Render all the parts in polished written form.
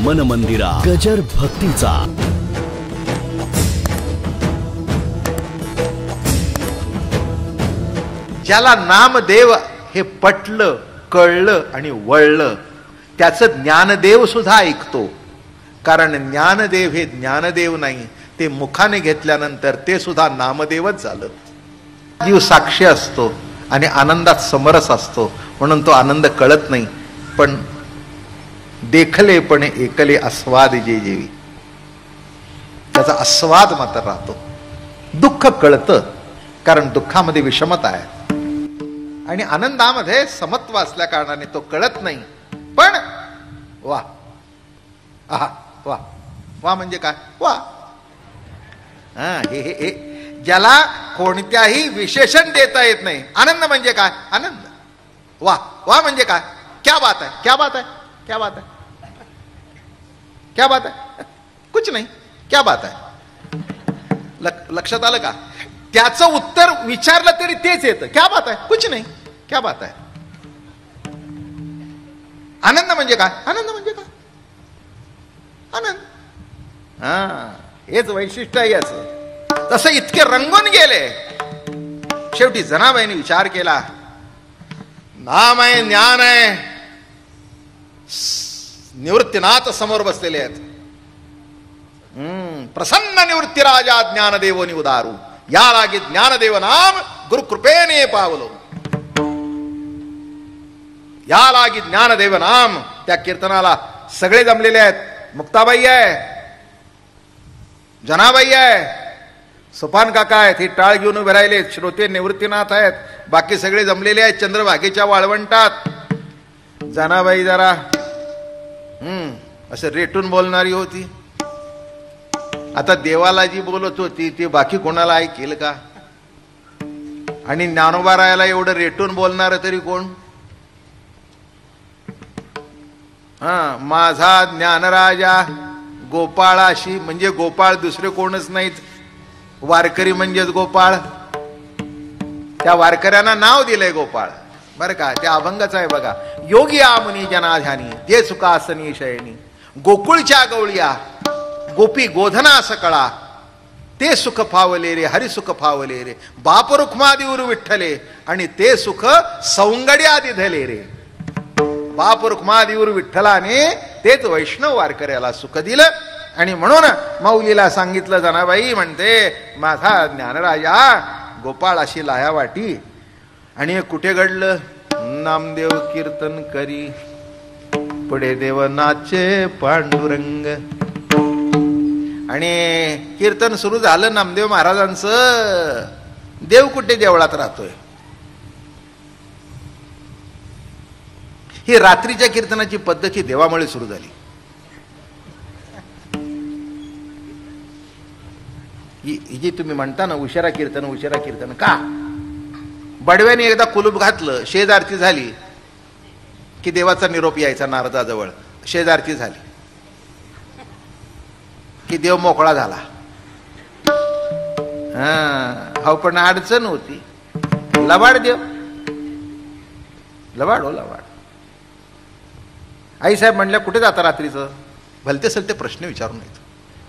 मन मंदिरा गजर भक्तीचा. ज्याला नामदेव हे पटलं, कळलं आणि वळलं, त्याचं ज्ञानदेव सुद्धा ऐकतो. कारण ज्ञानदेव हे ज्ञानदेव नाही, ते मुखाने घेतल्यानंतर ते सुद्धा नामदेवच झालं. जीव साक्षी असतो आणि आनंदात समरस असतो, म्हणून तो आनंद कळत नाही. पण देखले पण एकले आस्वाद जे जेवी, त्याचा आस्वाद मात्र राहतो. दुःख कळतं, कारण दुःखामध्ये विषमता आहे आणि आनंदामध्ये समत्व असल्या कारणाने तो कळत नाही. पण वा, आहा वा, वा म्हणजे काय? वा. हे हे हे ज्याला कोणत्याही विशेषण देता येत नाही. आनंद म्हणजे काय? आनंद. वा, वा म्हणजे काय? क्या बात है, क्या बात है, क्या बात है, क्या बात है, कुछ नहीं, क्या बात है. लक्षात आलं का? त्याचं उत्तर विचारलं तरी तेच येतं. क्या बात है, कुछ नहीं, क्या बात है. आनंद म्हणजे काय? आनंद म्हणजे काय? आनंद. हेच वैशिष्ट्य आहे याचं. तसं इतके रंगून गेले. शेवटी जनाबाईंनी विचार केला, नाम आहे, ज्ञान आहे, निवृत्तीनाथ समोर बसलेले आहेत. प्रसन्न निवृत्ती राजा ज्ञानदेवनी उदारू, या लागी ज्ञानदेव नाम गुरु कृपेने पावलो. या लागी ज्ञानदेव नाम. त्या कीर्तनाला सगळे जमलेले आहेत. मुक्ताबाई आहे, जनाबाई आहे, सोपान काका आहेत, ही टाळ घेऊन उभे राहिले. श्रोते निवृत्तीनाथ आहेत, बाकी सगळे जमलेले आहेत चंद्रभागेच्या वाळवंटात. जनाबाई जरा असं रेटून बोलणारी होती. आता देवाला जी बोलत होती ती बाकी कोणाला ऐकेल का? आणि ज्ञानोबा रायाला एवढं रेटून बोलणार तरी कोण? माझा ज्ञानराजा गोपाळाशी, म्हणजे गोपाळ दुसरे कोणच नाहीत, वारकरी म्हणजेच गोपाळ. त्या वारकऱ्यांना नाव दिलंय गोपाळ, बरं का? त्या अभंगाच आहे बघा. योगी आमुनी जनाध्यानी ते सुखासनी शयनी, गोकुळच्या गवळ्या गोपी गोधना सकळा, ते सुख फावले रे, हरिसुख फावले रे, बाप रुक्मादिवर विठ्ठले, आणि ते सुख सौंगड्या दिधले रे. बाप रुक्मादिवर विठ्ठलाने तेच वैष्णव वारकऱ्याला सुख दिलं. आणि म्हणून माऊलीला सांगितलं, जनाबाई म्हणते माझा ज्ञानराजा गोपाळ अशी लाया वाटी. आणि कुठे घडलं? नामदेव कीर्तन करी, पुढे देव नाचे पांडुरंग. आणि कीर्तन सुरू झालं नामदेव महाराजांचं. देव कुठे देवळात राहतोय? ही रात्रीच्या कीर्तनाची पद्धत ही देवामुळे सुरू झाली. ही जी तुम्ही म्हणता ना उशिरा कीर्तन, उशिरा कीर्तन का? बडव्याने एकदा कुलूप घातलं, शेजारती झाली की देवाचा निरोप यायचा नारदाजवळ. शेजारती झाली की देव मोकळा झाला. हो, पण अडचण होती. लबाड देव, लबाड हो लबाड. आईसाहेब म्हणल्या कुठे जाता रात्रीचं? भलते सलते प्रश्न विचारून येतो.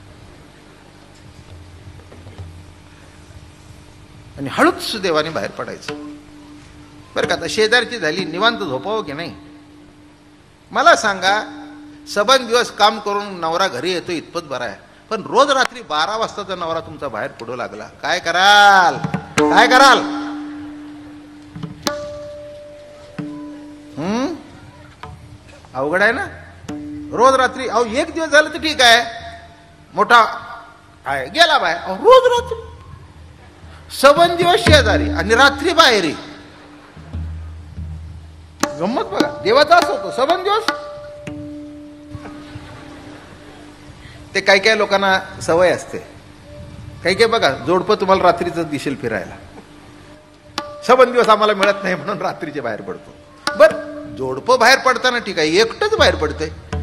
आणि हळूच देवाने बाहेर पडायचं. बरं का? आता शेजारची झाली, निवांत झोपावं की नाही? मला सांगा, सबंध दिवस काम करून नवरा घरी येतो इतपत बरा आहे, पण रोज रात्री 12 वाजताचा नवरा तुमचा बाहेर पडू लागला, काय कराल? काय कराल? अवघड आहे ना. रोज रात्री, अहो एक दिवस झालं तर ठीक आहे, मोठा आहे गेला बाहेर. रोज रात्री सबंध दिवस शेजारी आणि रात्री बाहेर. गंमत बघा, देवाचा असं होतं सबंध दिवस. ते काही काही लोकांना सवय असते. काही काही बघा, जोडपं तुम्हाला रात्रीच दिसेल फिरायला. सबंध दिवस आम्हाला मिळत नाही म्हणून रात्रीचे बाहेर पडतो. बर, जोडपं बाहेर पडताना ठीक आहे, एकटंच बाहेर पडते.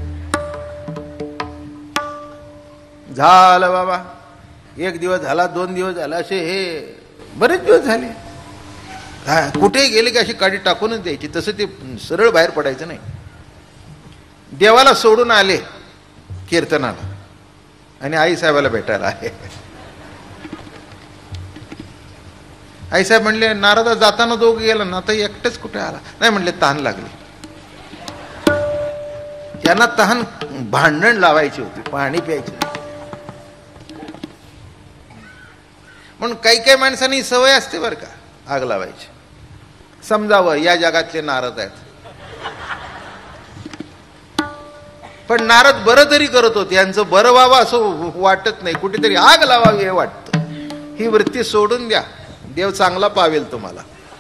झालं बाबा, एक दिवस झाला, 2 दिवस झाला, असे हे बरेच दिवस झाले. कुठेही गेले की अशी काडी टाकूनच द्यायची, तसं ते सरळ बाहेर पडायचं नाही. देवाला सोडून आले कीर्तनाला आणि आईसाहेबाला भेटायला आहे. आईसाहेब म्हणले नारदा जाताना दोघं गेला ना, आता एकटेच कुठे आला? नाही म्हणले तहान लागली. त्यांना तहान भांडण लावायची होती, पाणी प्यायची. म्हणून काही काही माणसांनी सवय असते बरं का आग लावायची. समजावं या जगातले नारद आहेत, पण नारद बरं तरी करत होते, यांचं बरं व्हावं असं वाटत नाही, कुठेतरी आग लावावी हे वाटतं. ही वृत्ती सोडून द्या, देव चांगला पावेल तुम्हाला.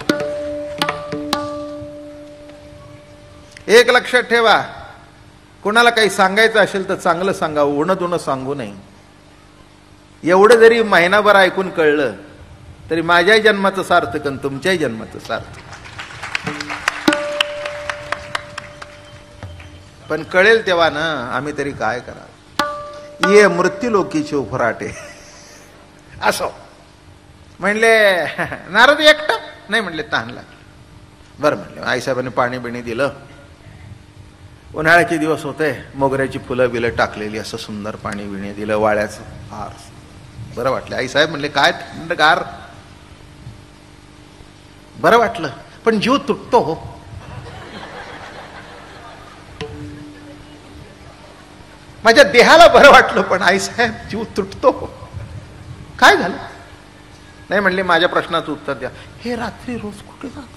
एक लक्षात ठेवा, कोणाला काही सांगायचं असेल तर चांगलं सांगावं, उणं दुणं सांगू नये. एवढं जरी महिनाभर ऐकून कळलं तरी माझ्याही जन्माचं सार्थक आणि तुमच्याही जन्माचं सार्थक. पण कळेल तेव्हा ना आम्ही तरी काय करावं. ये मृत्यूलोकीचे उफराटे असो. म्हणले नारद एकटा? नाही म्हणले तहान लागली. बरं म्हणले. आईसाहेबांनी पाणी बिणी दिलं. उन्हाळ्याचे दिवस होते, मोगऱ्याची फुलं बिलं टाकलेली, असं सुंदर पाणी बिणी दिलं, वाळ्याचं हार. बरं वाटलं. आईसाहेब म्हणले काय थंडगार. बरं वाटलं, पण जीव तुटतो हो. माझ्या देहाला बरं वाटलं, पण आईसाहेब जीव तुटतो. काय झालं? नाही म्हणले माझ्या प्रश्नाचं उत्तर द्या. हे रात्री रोज कुठे जात?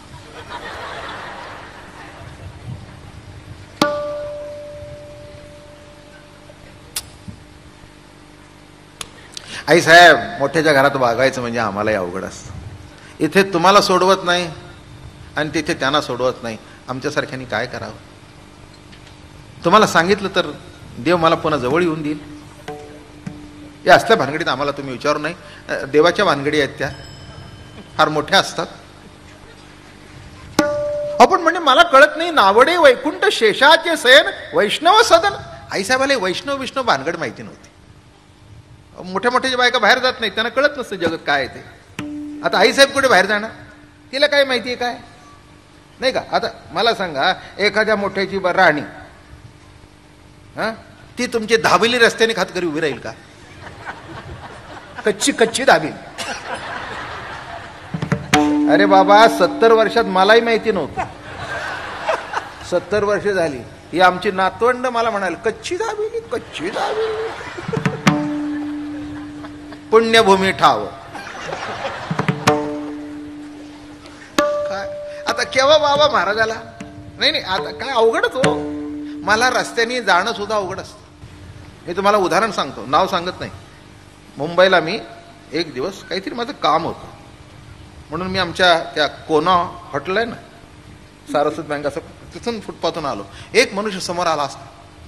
आईसाहेब मोठ्याच्या घरात वागायचं म्हणजे आम्हालाही अवघड असतं. इथे तुम्हाला सोडवत नाही आणि तिथे त्यांना सोडवत नाही. आमच्यासारख्यांनी काय करावं? तुम्हाला सांगितलं तर देव मला पुन्हा जवळ येऊन देईल. या असल्या भानगडीत आम्हाला तुम्ही विचारू नाही. देवाच्या भानगडी आहेत त्या, फार मोठ्या असतात. आपण म्हणजे मला कळत नाही. नावडे वैकुंठ शेषाचे शयन वैष्णव सदन. आईसाहेबाला वैष्णव विष्णू भानगड माहिती नव्हती. मोठ्या मोठ्या बायका बाहेर जात नाही, त्यांना कळत नसतं जगत काय आहे ते. आता आईसाहेब कुठे बाहेर जाणार? तिला काय माहितीये काय? नाही का? आता मला सांगा, एखाद्या मोठ्याची राणी ती तुमची धाबेली रस्त्याने खातकरी उभी राहील का? कच्ची कच्ची धाबेली. अरे बाबा 70 वर्षात मलाही माहिती नव्हतं. 70 वर्ष झाली ही आमची नातवंड मला म्हणाल कच्ची दाबेली, कच्ची दाबेली. पुण्यभूमी ठाव. काय आता केव्हा बाबा महाराजाला? नाही नाही, आता काय अवघडच हो. मला रस्त्याने जाणं सुद्धा अवघड असतं. मी तुम्हाला उदाहरण सांगतो, नाव सांगत नाही. मुंबईला मी एक दिवस काहीतरी माझं काम होतं म्हणून मी आमच्या त्या कोना हॉटेल आहे ना, सारस्वत बँक, असं तिथून फुटपाथून आलो. एक मनुष्य समोर आला असता.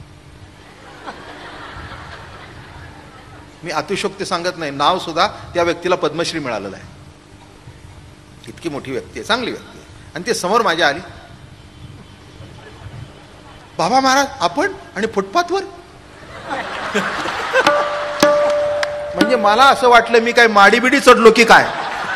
मी अतिशोक्ती सांगत नाही, नाव सुद्धा त्या व्यक्तीला पद्मश्री मिळालेलं आहे. इतकी मोठी व्यक्ती आहे, चांगली व्यक्ती आहे. आणि ती समोर माझ्या आली. बाबा महाराज आपण? आणि फुटपाथवर? म्हणजे मला असं वाटलं मी काय माडीबिडी चढलो की काय.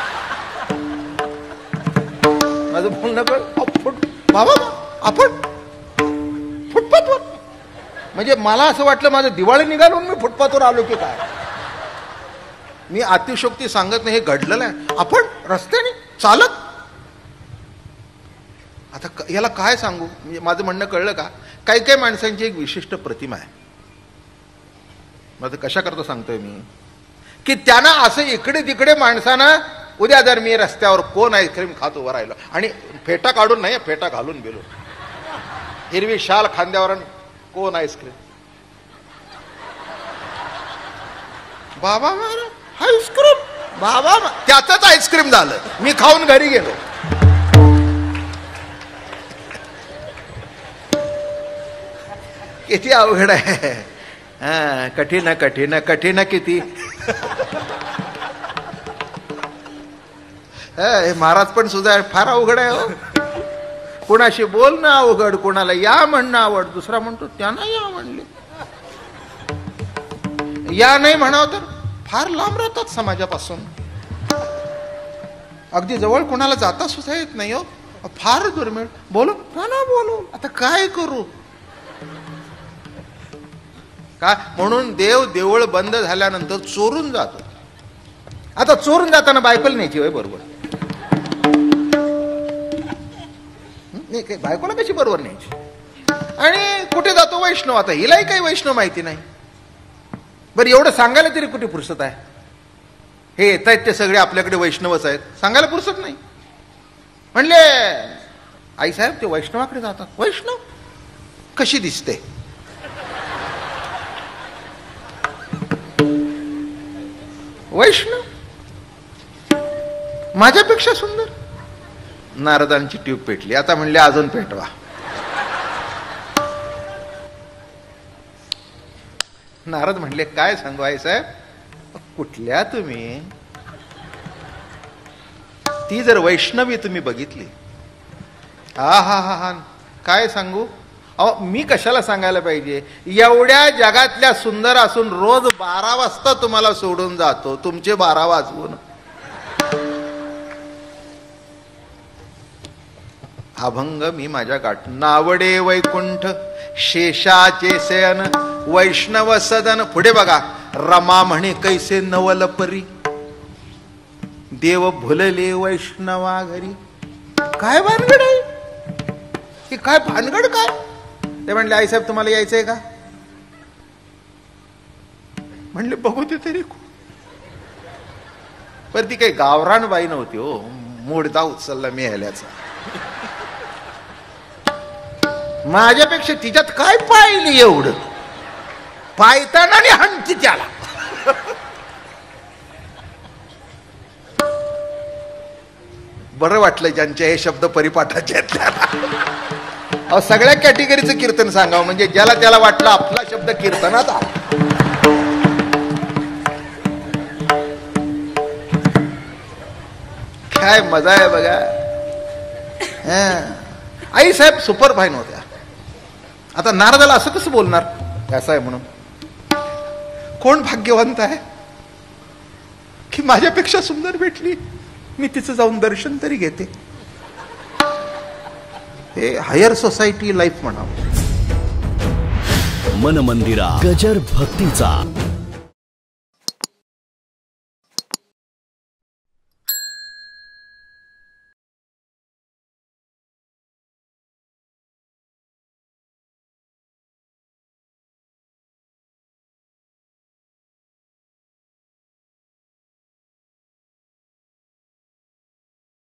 माझं बोलणं बाबा आपण फुटपाथवर? म्हणजे मला असं वाटलं माझं दिवाळी निघालून मी फुटपाथवर आलो की काय. मी अतिशोक्ती सांगत नाही, हे घडलेलं आहे. आपण रस्त्याने चालत. आता याला काय सांगू? म्हणजे माझं म्हणणं कळलं का? काही काही माणसांची एक विशिष्ट प्रतिमा आहे. माझं कशा करता सांगतोय मी, की त्यांना असं इकडे तिकडे माणसांना, उद्या जर मी रस्त्यावर कोण आईस्क्रीम खात उभं राहिलो आणि फेटा काढून नाही, फेटा घालून गेलो, हिरवी शाल खांद्यावर, कोण आईस्क्रीम? बाबा आईस्क्रीम, बाबा त्याचंच आईस्क्रीम झालं. मी खाऊन घरी गेलो. किती अवघड आहे. कठीण कठीण कठीण किती. महाराज पण सुद्धा फार अवघड आहे हो. कोणाशी बोलणं अवघड, कोणाला या म्हणणं आवड, दुसरा म्हणतो त्यांना या म्हणले. या नाही म्हणावं तर फार लांब राहतात समाजापासून. अगदी जवळ कोणाला जाता सुद्धा येत नाही हो, फार दुर्मिळ. बोलू ना बोलू, आता काय करू? का? म्हणून देव देऊळ बंद झाल्यानंतर चोरून जातो. आता चोरून जाताना बायकोला न्यायची होय बरोबर? नाही, काही बायकोला कशी बरोबर न्यायची? आणि कुठे जातो? वैष्णव. आता हिलाही काही वैष्णव माहिती नाही. बरं, एवढं सांगायला तरी कुठे फुरसत आहे? हे येत आहेत ते सगळे आपल्याकडे वैष्णवच आहेत, सांगायला फुरसत नाही. म्हणले आई साहेब ते वैष्णवाकडे जातात. वैष्णव कशी दिसते? वैष्णव माझ्यापेक्षा सुंदर. नारदांची ट्यूब पेटली. आता म्हणले अजून पेटवा. नारद म्हणले काय सांगू आई साहेब, कुठल्या तुम्ही? ती जर वैष्णवी तुम्ही बघितली, हा हा हा हा, काय सांगू? अहो मी कशाला सांगायला पाहिजे? एवढ्या जगातल्या सुंदर असून रोज 12 वाजता तुम्हाला सोडून जातो, तुमचे 12 वाजवून. अभंग मी माझ्या गाठ. नावडे वैकुंठ शेषाचे शयन वैष्णव सदन. पुढे बघा. रमा म्हणे कैसे नवल परी देव भुलले वैष्णवा घरी. काय भानगड आहे ही? काय भानगड काय? ते म्हणले आई साहेब तुम्हाला यायचंय का? म्हणले बघू दे तरी. पण ती काही गावरान बाई नव्हती हो, मोडदा उचलला मी ह्याल्याचा. माझ्यापेक्षा तिच्यात काय पाहिली एवढं? पायताना आणि हंती त्याला. बरं वाटलं ज्यांचे हे शब्द परिपाठाचे आहेत त्याला. अहो सगळ्या कॅटेगरीचं कीर्तन सांगावं, म्हणजे ज्याला त्याला वाटलं आपला शब्द कीर्तनात आला. काय मजा आहे बघा. आई साहेब सुपर फाईन होत्या. आता नारदाला असं कसं बोलणार असं आहे म्हणून? कोण भाग्यवंत आहे की माझ्यापेक्षा सुंदर भेटली, मी तिचं जाऊन दर्शन तरी घेते. हे हायर सोसायटी लाईफ म्हणावं. मन मंदिरा गजर भक्तीचा.